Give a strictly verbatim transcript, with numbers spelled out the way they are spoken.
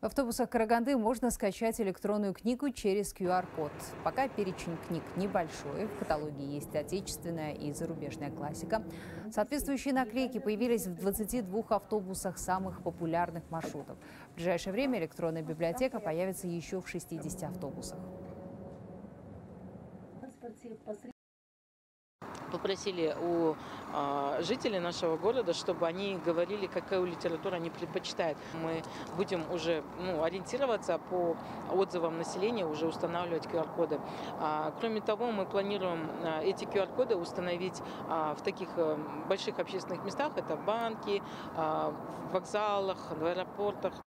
В автобусах Караганды можно скачать электронную книгу через ку ар код. Пока перечень книг небольшой. В каталоге есть отечественная и зарубежная классика. Соответствующие наклейки появились в двадцати двух автобусах самых популярных маршрутов. В ближайшее время электронная библиотека появится еще в шестидесяти автобусах. Попросили у э, жителей нашего города, чтобы они говорили, какую литературу они предпочитают. Мы будем уже ну, ориентироваться по отзывам населения, уже устанавливать ку ар коды. А, кроме того, мы планируем а, эти ку ар коды установить а, в таких а, больших общественных местах. Это банки, а, в вокзалах, в аэропортах.